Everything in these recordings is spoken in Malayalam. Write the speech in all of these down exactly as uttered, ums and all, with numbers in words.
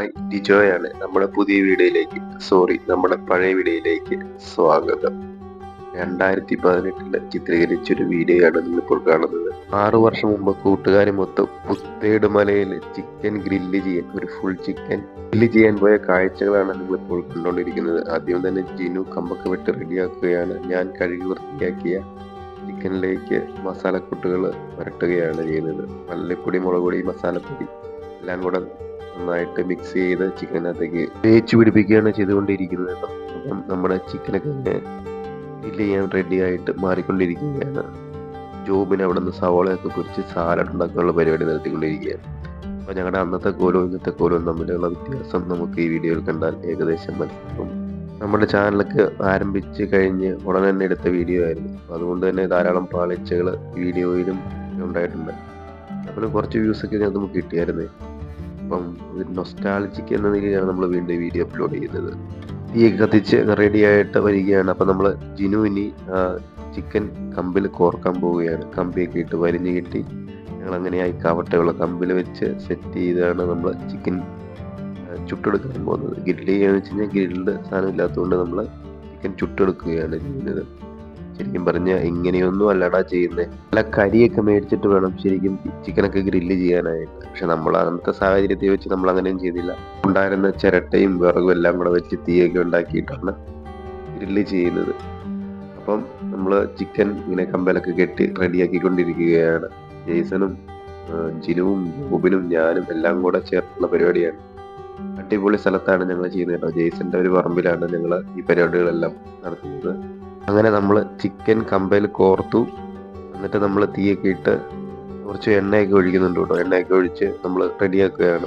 ഹായ്, ഡിജോയാണ്. നമ്മുടെ പുതിയ വീഡിയോയിലേക്ക് സോറി നമ്മുടെ പഴയ വീഡിയോയിലേക്ക് സ്വാഗതം. രണ്ടായിരത്തി പതിനെട്ടില് ചിത്രീകരിച്ചൊരു വീഡിയോയാണ് നിങ്ങളിപ്പോൾ കാണുന്നത്. ആറു വർഷം മുമ്പ് കൂട്ടുകാരും മൊത്തം പുത്തേട് മലയിൽ ചിക്കൻ ഗ്രില്ല് ചെയ്യാൻ ഒരു ഫുൾ ചിക്കൻ ഗ്രില്ല് ചെയ്യാൻ പോയ കാഴ്ചകളാണ് നിങ്ങളിപ്പോൾ കണ്ടുകൊണ്ടിരിക്കുന്നത്. ആദ്യം തന്നെ ജിനു കമ്പൊക്കെ വെട്ട് റെഡിയാക്കുകയാണ്. ഞാൻ കഴുകി വൃത്തിയാക്കിയ ചിക്കനിലേക്ക് മസാലക്കൂട്ടുകൾ പുരട്ടുകയാണ് ചെയ്യുന്നത്. മല്ലിപ്പൊടി, മുളക് പൊടി, മസാലപ്പൊടി എല്ലാം കൂടെ നന്നായിട്ട് മിക്സ് ചെയ്ത് ചിക്കനകത്തേക്ക് തേച്ച് പിടിപ്പിക്കുകയാണ് ചെയ്തുകൊണ്ടിരിക്കുന്നത്. അപ്പം നമ്മുടെ ചിക്കനൊക്കെ ഇങ്ങനെ ഗ്രില്ല് ചെയ്യാൻ റെഡി ആയിട്ട് മാറിക്കൊണ്ടിരിക്കുകയാണ്. ജോബിന് അവിടെ നിന്ന് സവാളയൊക്കെ പൊരിച്ച് സാലഡ് ഉണ്ടാക്കാനുള്ള പരിപാടി നടത്തിക്കൊണ്ടിരിക്കുകയാണ്. അപ്പോൾ ഞങ്ങളുടെ അന്നത്തെ കോലവും ഇന്നത്തെ കോലവും തമ്മിലുള്ള വ്യത്യാസം നമുക്ക് ഈ വീഡിയോയിൽ കണ്ടാൽ ഏകദേശം മനസ്സിലാക്കും. നമ്മുടെ ചാനലൊക്കെ ആരംഭിച്ച് കഴിഞ്ഞ് ഉടനെ തന്നെ എടുത്ത വീഡിയോ ആയിരുന്നു. അതുകൊണ്ട് തന്നെ ധാരാളം പാളിച്ചകൾ വീഡിയോയിലും ഉണ്ടായിട്ടുണ്ട്. അപ്പോൾ കുറച്ച് വ്യൂസൊക്കെ നമുക്ക് കിട്ടിയായിരുന്നേ. അപ്പം ഒരു നൊസ്റ്റാൾജിക് എന്ന നിലയിലാണ് നമ്മൾ വീണ്ടും വീഡിയോ അപ്ലോഡ് ചെയ്യുന്നത്. തീ കത്തിച്ച് റെഡി ആയിട്ട് വരികയാണ്. അപ്പം നമ്മൾ ജിനുവിനി ചിക്കൻ കമ്പിൽ കോർക്കാൻ പോവുകയാണ്. കമ്പിയൊക്കെ ഇട്ട് വരിഞ്ഞ് കിട്ടി ഞങ്ങൾ അങ്ങനെയായി കവട്ടയുള്ള കമ്പിൽ വെച്ച് സെറ്റ് ചെയ്താണ് നമ്മൾ ചിക്കൻ ചുട്ടെടുക്കാൻ പോകുന്നത്. ഗ്രില്ല് ചെയ്യാന്ന് വെച്ച് കഴിഞ്ഞാൽ ഗ്രില്ഡ് സാധനം ഇല്ലാത്തതുകൊണ്ട് നമ്മൾ ചിക്കൻ ചുട്ടെടുക്കുകയാണ് ചെയ്യുന്നത്. ശരിക്കും പറഞ്ഞാൽ ഇങ്ങനെയൊന്നും അല്ലടാ ചെയ്യുന്നത്. നല്ല കരിയൊക്കെ മേടിച്ചിട്ട് വേണം ശരിക്കും ചിക്കനൊക്കെ ഗ്രില്ല് ചെയ്യാനായിട്ട്. പക്ഷെ നമ്മൾ അന്നത്തെ സാഹചര്യത്തെ വെച്ച് നമ്മൾ അങ്ങനെയും ചെയ്തില്ല. ഉണ്ടായിരുന്ന ചിരട്ടയും വിറകും എല്ലാം കൂടെ വെച്ച് തീയൊക്കെ ഉണ്ടാക്കിയിട്ടാണ് ഗ്രില്ല് ചെയ്യുന്നത്. അപ്പം നമ്മൾ ചിക്കൻ ഇങ്ങനെ കമ്പലൊക്കെ കെട്ടി റെഡിയാക്കിക്കൊണ്ടിരിക്കുകയാണ്. ജെയ്സണും ജിനുവും ബോബിനും ഞാനും എല്ലാം കൂടെ ചേർത്തുള്ള പരിപാടിയാണ്. അടിപൊളി സ്ഥലത്താണ് ഞങ്ങൾ ചെയ്യുന്നത് കേട്ടോ. ജെയ്സന്റെ ഒരു പറമ്പിലാണ് ഞങ്ങൾ ഈ പരിപാടികളെല്ലാം നടത്തുന്നത്. അങ്ങനെ നമ്മൾ ചിക്കൻ കമ്പയിൽ കോർത്തു. എന്നിട്ട് നമ്മൾ തീയൊക്കെ ഇട്ട് കുറച്ച് എണ്ണയൊക്കെ ഒഴിക്കുന്നുണ്ട് കേട്ടോ. എണ്ണയൊക്കെ ഒഴിച്ച് നമ്മൾ റെഡിയാക്കുകയാണ്.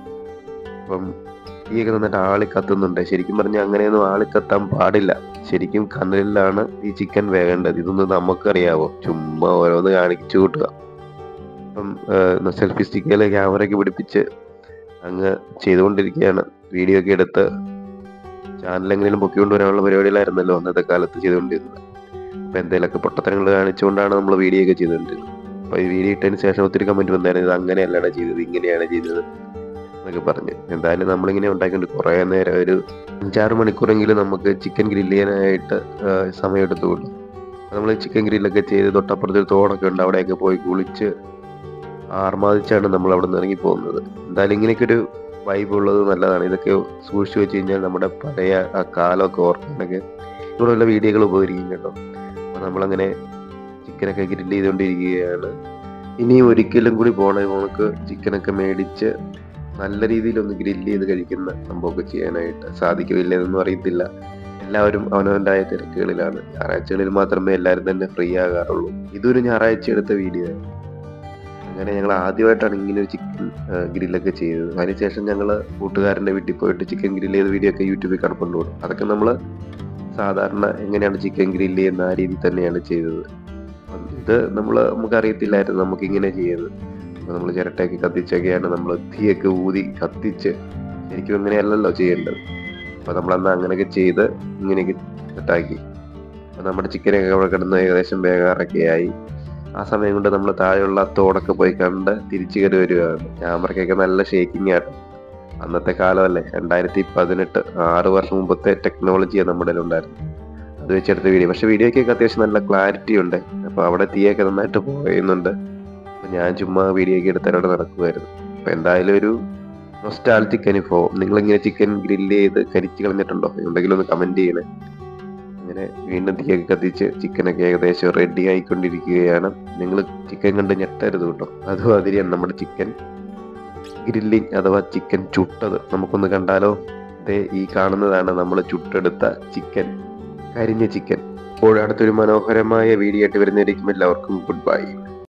അപ്പം തീയൊക്കെ നന്നായിട്ട് ആളി കത്തുന്നുണ്ട്. ശരിക്കും പറഞ്ഞാൽ അങ്ങനെയൊന്നും ആളി കത്താൻ പാടില്ല. ശരിക്കും കനലിലാണ് ഈ ചിക്കൻ വേകേണ്ടത്. ഇതൊന്നും നമുക്കറിയാവോ? ചുമ്മാ ഓരോന്ന് കാണിച്ചു കൂട്ടുക. അപ്പം സെൽഫി സ്റ്റിക്കിൽ ക്യാമറയൊക്കെ പിടിപ്പിച്ച് അങ്ങ് ചെയ്തുകൊണ്ടിരിക്കുകയാണ്. വീഡിയോ ഒക്കെ എടുത്ത് ചാനലെങ്ങനെയും പൊക്കിക്കൊണ്ട് വരാനുള്ള പരിപാടികളായിരുന്നല്ലോ അന്നത്തെ കാലത്ത് ചെയ്തുകൊണ്ടിരുന്നത്. അപ്പം എന്തെങ്കിലുമൊക്കെ പൊട്ടത്തരങ്ങൾ കാണിച്ചുകൊണ്ടാണ് നമ്മൾ വീഡിയോ ഒക്കെ ചെയ്തുകൊണ്ടിരുന്നത്. അപ്പോൾ ഈ വീഡിയോ ഇട്ടതിന് ശേഷം ഒത്തിരി കമൻറ്റ് വന്നായിരുന്നു, ഇത് അങ്ങനെയല്ലാണ് ചെയ്തത്, ഇങ്ങനെയാണ് ചെയ്തത് എന്നൊക്കെ പറഞ്ഞ്. എന്തായാലും നമ്മളിങ്ങനെ ഉണ്ടാക്കിക്കൊണ്ട് കുറേ നേരം ഒരു അഞ്ചാറ് മണിക്കൂറെങ്കിലും നമുക്ക് ചിക്കൻ ഗ്രില്ല് ചെയ്യാനായിട്ട് സമയം എടുത്തുകൊണ്ട് നമ്മൾ ചിക്കൻ ഗ്രില്ലൊക്കെ ചെയ്ത് തൊട്ടപ്പുറത്തൊരു തോടൊക്കെ ഉണ്ട്. അവിടെയൊക്കെ പോയി കുളിച്ച് ആർമാദിച്ചാണ് നമ്മൾ അവിടെ നിന്ന് ഇറങ്ങി പോകുന്നത്. എന്തായാലും ഇങ്ങനെയൊക്കെ ഒരു വൈബ് ഉള്ളത് നല്ലതാണ്. ഇതൊക്കെ സൂക്ഷിച്ചു വെച്ച് കഴിഞ്ഞാൽ നമ്മുടെ പഴയ ആ കാലമൊക്കെ ഓർക്കാനൊക്കെ ഇവിടെയുള്ള വീഡിയോകൾ ഉപകരിക്കും കേട്ടോ. അപ്പോൾ നമ്മളങ്ങനെ ചിക്കനൊക്കെ ഗ്രില്ല് ചെയ്തുകൊണ്ടിരിക്കുകയാണ്. ഇനിയും ഒരിക്കലും കൂടി പോകണേ നമുക്ക് ചിക്കനൊക്കെ മേടിച്ച് നല്ല രീതിയിലൊന്ന് ഗ്രില്ല് ചെയ്ത് കഴിക്കുന്ന സംഭവമൊക്കെ ചെയ്യാനായിട്ട് സാധിക്കില്ല എന്നൊന്നും അറിയത്തില്ല. എല്ലാവരും അവനവൻ്റെതായ തിരക്കുകളിലാണ്. ഞായറാഴ്ചകളിൽ മാത്രമേ എല്ലാവരും തന്നെ ഫ്രീ ആകാറുള്ളൂ. ഇതൊരു ഞായറാഴ്ച എടുത്ത വീഡിയോ ആണ്. അങ്ങനെ ഞങ്ങൾ ആദ്യമായിട്ടാണ് ഇങ്ങനെ ഒരു ചിക്കൻ ഗ്രില്ലൊക്കെ ചെയ്തത്. അതിനുശേഷം ഞങ്ങൾ കൂട്ടുകാരൻ്റെ വീട്ടിൽ പോയിട്ട് ചിക്കൻ ഗ്രില്ല് ചെയ്ത വീഡിയോ ഒക്കെ യൂട്യൂബിൽ കടപ്പുണ്ട് കൊടുക്കും. അതൊക്കെ നമ്മൾ സാധാരണ എങ്ങനെയാണ് ചിക്കൻ ഗ്രില്ല് ചെയ്യുന്ന ആ രീതിയിൽ തന്നെയാണ് ചെയ്തത്. ഇത് നമ്മൾ നമുക്ക് അറിയത്തില്ലായിരുന്നു നമുക്കിങ്ങനെ ചെയ്യുന്നത്. അപ്പോൾ നമ്മൾ ചിരട്ടയൊക്കെ കത്തിച്ചൊക്കെയാണ് നമ്മൾ തീയൊക്കെ ഊതി കത്തിച്ച് ശരിക്കും ഇങ്ങനെയല്ലല്ലോ ചെയ്യേണ്ടത്. അപ്പോൾ നമ്മളന്ന് അങ്ങനെയൊക്കെ ചെയ്ത് ഇങ്ങനെയൊക്കെ സെറ്റാക്കി. അപ്പോൾ നമ്മുടെ ചിക്കനൊക്കെ അവിടെ കിടന്ന് ഏകദേശം വേകാറൊക്കെ ആയി. ആ സമയം കൊണ്ട് നമ്മൾ താഴെയുള്ള തോടൊക്കെ പോയി കണ്ട് തിരിച്ചു കയറി വരികയാണ്. ക്യാമറയ്ക്കൊക്കെ നല്ല ഷേക്കിംഗ് ആട്ടോ. അന്നത്തെ കാലമല്ലേ, രണ്ടായിരത്തി പതിനെട്ട് ആറ് വർഷം മുമ്പത്തെ ടെക്നോളജിയാണ് നമ്മുടെ ഉണ്ടായിരുന്നു. അത് വെച്ചെടുത്ത വീഡിയോ. പക്ഷെ വീഡിയോക്കൊക്കെ അത്യാവശ്യം നല്ല ക്ലാരിറ്റി ഉണ്ട്. അപ്പോൾ അവിടെ തീയൊക്കെ നന്നായിട്ട് പോയുന്നുണ്ട്. അപ്പോൾ ഞാൻ ചുമ്മാ വീഡിയോ ഒക്കെ എടുത്ത് അവിടെ നടക്കുമായിരുന്നു. അപ്പോൾ എന്തായാലും ഒരു നൊസ്റ്റാൾജിക് അനുഭവം. നിങ്ങളിങ്ങനെ ചിക്കൻ ഗ്രില്ല് ചെയ്ത് കരിച്ച് കളഞ്ഞിട്ടുണ്ടോ? ഉണ്ടെങ്കിലും ഒന്ന് കമൻറ്റ് ചെയ്യണേ. അങ്ങനെ വീണ്ടും തീയൊക്കെ കത്തിച്ച് ചിക്കനൊക്കെ ഏകദേശം റെഡി ആയിക്കൊണ്ടിരിക്കുകയാണ്. നിങ്ങൾ ചിക്കൻ കണ്ട് ഞെട്ടരുത് കേട്ടോ. അതുമാതിരിയാണ് നമ്മുടെ ചിക്കൻ ഗ്രില്ലിങ് അഥവാ ചിക്കൻ ചുട്ടത്. നമുക്കൊന്ന് കണ്ടാലോ? ദേ ഈ കാണുന്നതാണ് നമ്മൾ ചുട്ടെടുത്ത ചിക്കൻ, കരിഞ്ഞ ചിക്കൻ. അപ്പോൾ അടുത്തൊരു മനോഹരമായ വീഡിയോ ആയിട്ട് വരുന്നതായിരിക്കും. എല്ലാവർക്കും ഗുഡ് ബൈ.